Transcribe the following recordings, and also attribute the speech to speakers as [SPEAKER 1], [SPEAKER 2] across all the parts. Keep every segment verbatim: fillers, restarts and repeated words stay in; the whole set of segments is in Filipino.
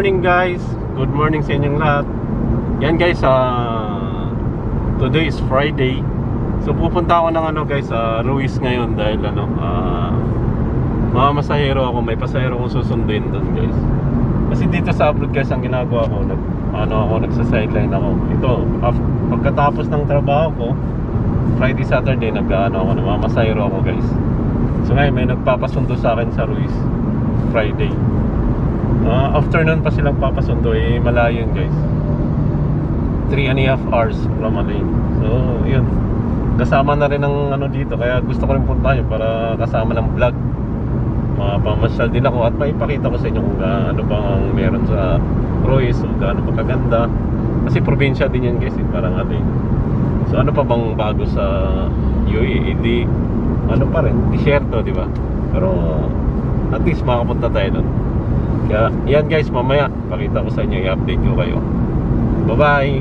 [SPEAKER 1] morning guys. Good morning sa inyong lahat. Yan guys, uh, today is Friday. So pupunta ako ng ano guys, sa uh, Ruiz ngayon dahil ano, uh, mamasahero ako, may pasahero akong susunduin doon guys. Kasi dito sa abroad guys, ang ginagawa ko, nag, ano ako, nagsa-sideline ako. Ito, after, pagkatapos ng trabaho ko, Friday, Saturday, nag, ano ako, namamasahero ako guys. So ngayon, may nagpapasundo sa akin sa Ruiz Friday. Uh, afternoon pa silang papasundo, eh malayo yun guys, three and a half hours from Alain. So yun, kasama na rin ng ano dito, kaya gusto ko rin puntahan yun para kasama ng vlog. Mapamasyal din ako at maipakita ko sa inyo kung uh, ano bang meron sa Ruiz, kung gaano pa kaganda. Kasi probinsya din yan guys, eh, parang Alain. So ano pa bang bago sa U A E? Hindi, ano pa rin, disyerto, di ba? Pero at least makapunta tayo doon. Kaya yan guys, mamaya pakita ko sa inyo, i-update ko kayo. Bye bye.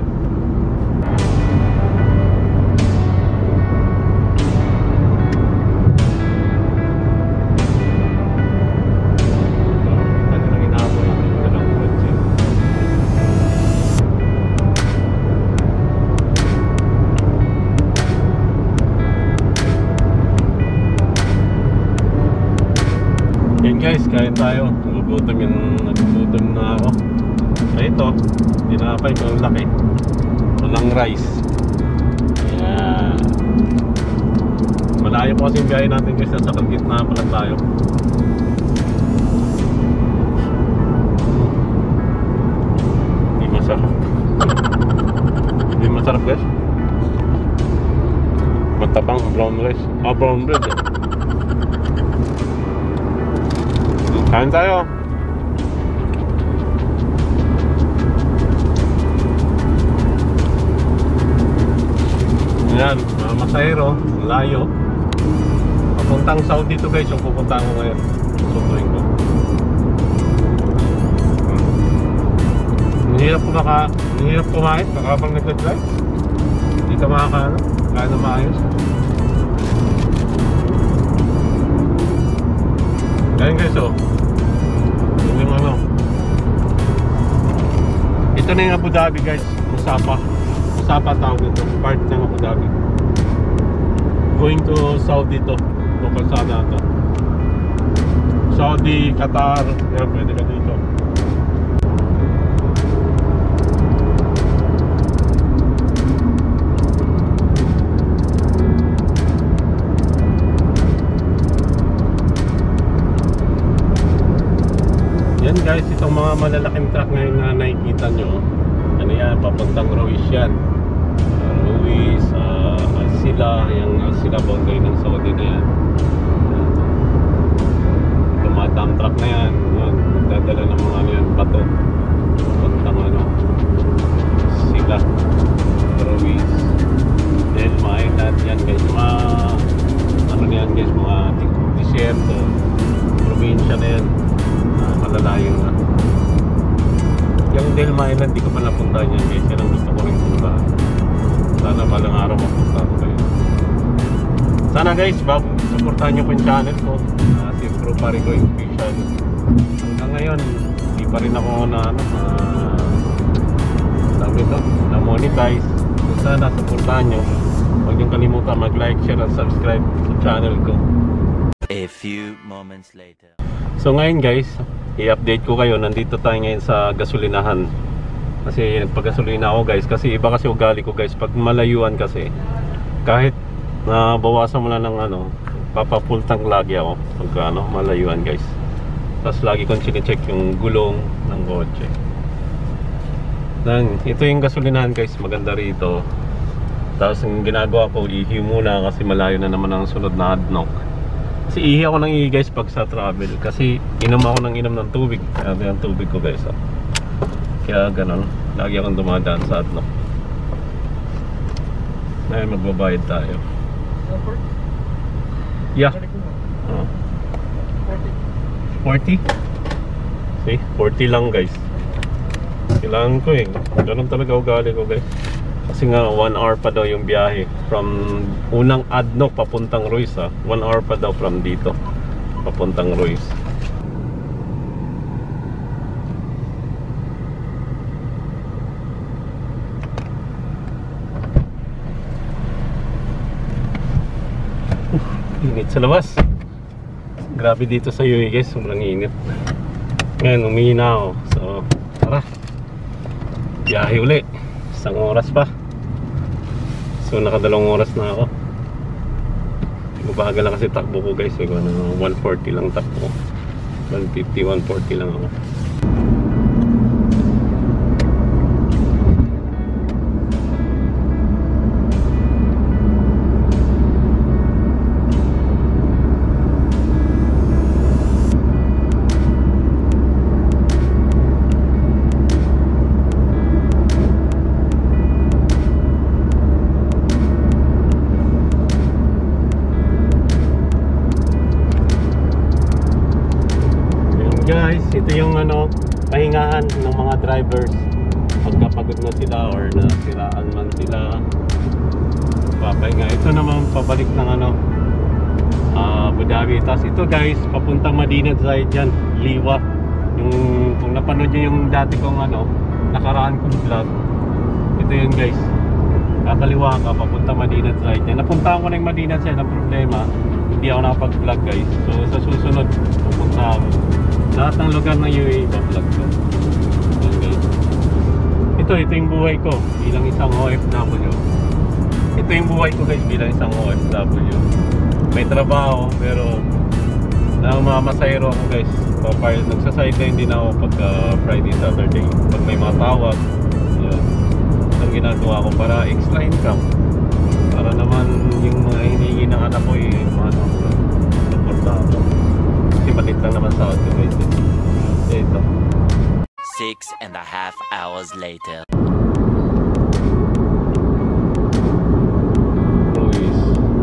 [SPEAKER 1] Yan guys, kain tayo. Nagugutom yung nagugutom na ako. Ay ito, tinapay ko laki. Walang rice. Yan. Malayo po kasi yung biyahe natin guys, sa kalgitnaan pa lang tayo. Hindi masarap. Hindi masarap guys. Matabang brown rice. Ah, brown bread eh. Kain tayo. Yan, mga masahero, layo. Papuntang south dito guys, yung pupunta ko ngayon. Susunduin ko. Nihirap ko maka, nihirap kumain, baka bang nagla-drive. Hindi ka makakaano, kaya na maayos. Kain guys oh. Yung ano, ito na yung Abu Dhabi guys, Musapa. Musapa tawag ito, part ng Abu Dhabi. Going to Saudi dito, itong kalsada ito. Saudi, Qatar, kaya pwede ka dito. Yan guys, itong mga malalaking truck ngayon na nakikita nyo, ano yan, papuntang Ruiz yan. uh, Ruiz, uh, Al-Sila, yung Al-Sila boundary ng Saudi na yan. Itong mga dump truck na yan, yan nagdadala ng mga ano yan, bato papuntang ano, Sila, Ruiz, then mga island yan guys, mga ano na yan guys, mga disyerto, probinsya na yan. Malalayo na. Yung Delma Island, di ko pa napuntahan yan guys. Yan ang gusto ko rin puntahan. Sana palang araw mapunta ko kayo. Sana guys, bago supportahan nyo po yung channel ko, uh, si Bro Parigoy Official. Hanggang ngayon, di pa rin ako na ano, uh, sabi ito, na monetize. So sana supportahan nyo. Huwag nyo kalimutan mag-like, share at subscribe sa channel ko.
[SPEAKER 2] A few moments later.
[SPEAKER 1] So ngayon guys, i-update ko kayo. Nandito tayo ngayon sa gasolinahan. Kasi nagpagasolina ako guys. Kasi iba kasi ugali ko guys, pag malayuan kasi, kahit na bawasan mo na ng ano, papafull tank lagi ako pag ano, malayuan guys. Tapos lagi kong chine-check yung gulong ng kotse. Then, ito yung gasolinahan guys, maganda rito. Tapos yung ginagawa ko, ihi muna kasi malayo na naman ang sunod na adnok. Kasi ihi ako ng ihi guys pag sa travel. Kasi inom ako ng inom ng tubig. Kaya yung tubig ko guys oh. Kaya ganun, lagi akong dumadaan sa adnok. Ngayon magbabayad tayo. Yeah oh. forty? See, forty lang guys. Kailangan ko eh, ganun talaga ugali ko guys. Kasi nga one hour pa daw yung biyahe from unang adnok papuntang Ruiz ha. one hour pa daw from dito papuntang Ruiz. Init sa labas. Grabe dito sa U A guys, sobrang init. Ngayon, umihina ako. So, tara. Biyahe uli. Isang oras pa. So, nakadalawang oras na ako. Mabagal lang kasi takbo ko guys. May one forty lang takbo. one fifty, one forty lang ako. Guys, ito yung ano, pahingahan ng mga drivers pagkapagod na sila or nasiraan man sila, papahinga. Ito naman pabalik ng ano, uh, Abu Dhabi. Tapos ito guys, papuntang Madinat Zayed yan, Liwa. Yung, kung napanood nyo yung dati kong ano, nakaraan kong vlog, ito yun guys, kakaliwa ka, papuntang Madinat Zayed yan. Napunta ko na yung Madinat Zayed. Ang problema, hindi ako nakapag-vlog guys. So sa susunod, pupunta ako. Lahat ng lugar ng U A E pa-vlog ko. Okay. Ito, ito yung buhay ko bilang isang O F W. Ito yung buhay ko guys bilang isang O F W. May trabaho pero namamasayro ako guys. Papayad, nagsasideline din ako pagka Friday, Saturday. Pag may mga tawag, yun. Ang ginagawa ko para extra income. Para naman yung mga hinihingi ng anak ko eh, ano, support ako. Malit lang naman sa auto guys. Ito.
[SPEAKER 2] Six and a half hours later.
[SPEAKER 1] Ruiz.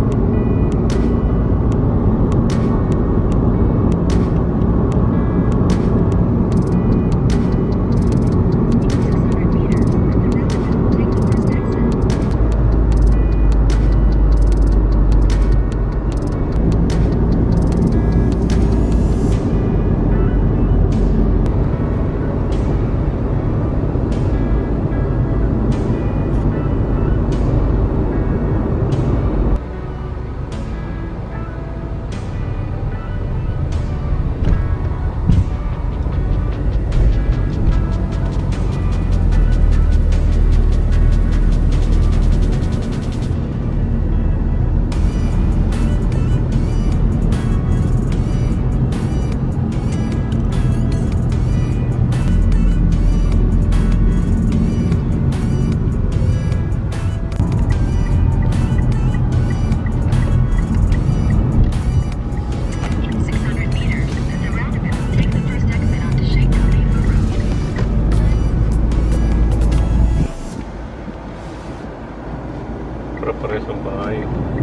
[SPEAKER 1] Pare-pares ang bahay.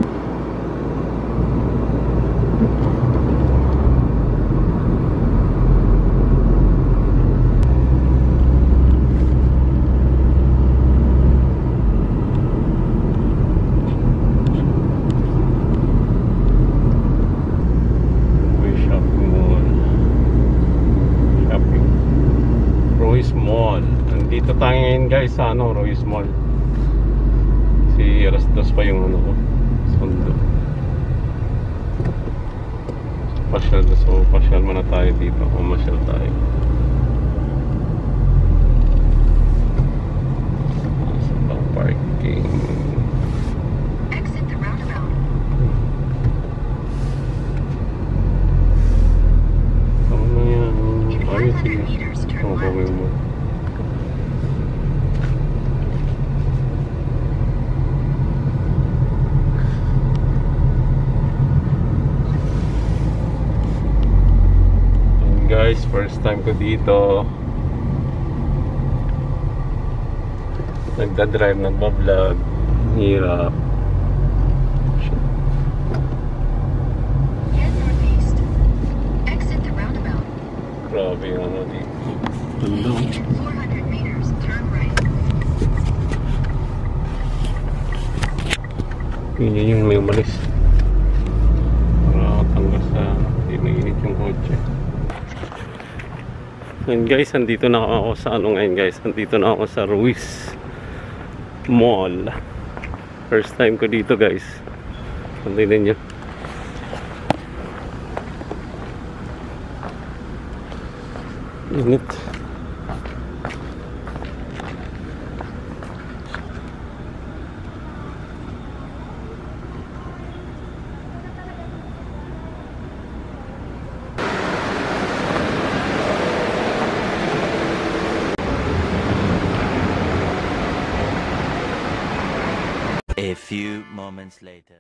[SPEAKER 1] May shopping mall. Shopping. Ruiz Mall. Nandito tayo ngayon guys sa ano, Ruiz Mall. Si alas dos pa yung ano ko, sondo. Pasyal, so pasyal muna tayo dito. Pumasyal tayo. Sa pang parking.
[SPEAKER 3] Exit the roundabout.
[SPEAKER 1] Ano yan?
[SPEAKER 3] In
[SPEAKER 1] Ayos
[SPEAKER 3] five hundred
[SPEAKER 1] yun.
[SPEAKER 3] meters, turn
[SPEAKER 1] Oh, gawin
[SPEAKER 3] left.
[SPEAKER 1] mo. Guys, first time ko dito. Nagda-drive, nagba-vlog. Hirap.
[SPEAKER 3] Head northeast. Exit the roundabout.
[SPEAKER 1] Grabe yung ano dito. Tundo.
[SPEAKER 3] In four hundred meters, turn right.
[SPEAKER 1] Yun yun yung may umalis. Para tanggas sa hindi mainit yung kotse. And guys, andito na ako sa ano ngayon guys. Andito na ako sa Ruiz Mall. First time ko dito guys. Tingnan nyo. Init.
[SPEAKER 2] A few moments later.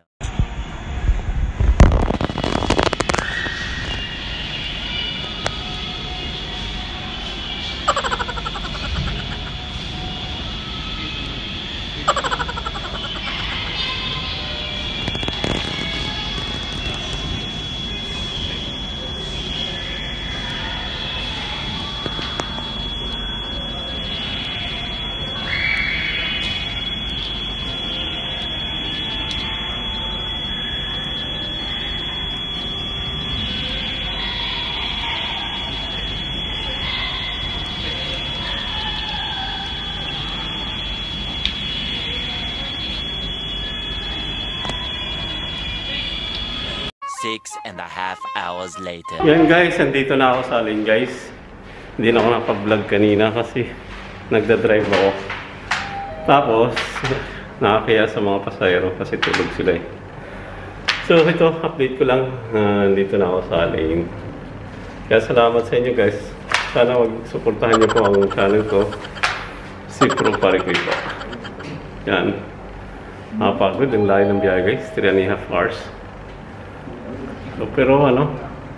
[SPEAKER 2] Six and a half hours later.
[SPEAKER 1] Yan guys, andito na ako sa alin guys. Hindi na ako nakapag-vlog kanina kasi nagda-drive ako. Tapos, nakakaya sa mga pasayro kasi tulog sila eh. So ito, update ko lang. Uh, andito na ako sa alin. Kaya salamat sa inyo guys. Sana wag-suportahan niyo po ang channel ko. Si Pro Parikoy po. Yan. Nakapagod, ang layo ng biyahe guys. three and a half hours. So, pero ano?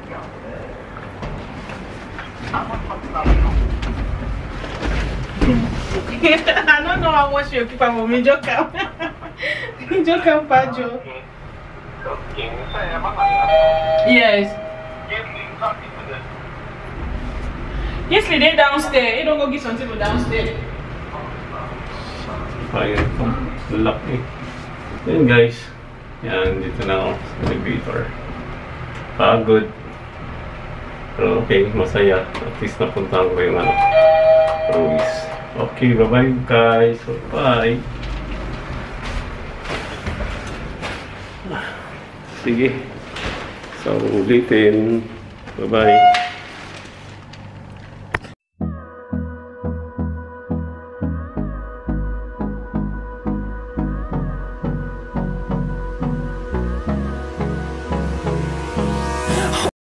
[SPEAKER 4] I don't know how much you keep for me, Joke. Joke, Pajo. Yes. Yesterday downstairs. You don't go get something from downstairs.
[SPEAKER 1] Ayan po. Laki. Yan guys. Yan, dito na ako sa elevator. Pagod. Pero okay, masaya. At least napuntahan ko yung ano, Ruiz. Okay, bye-bye guys. Bye. Sige. So, ulitin. Bye-bye.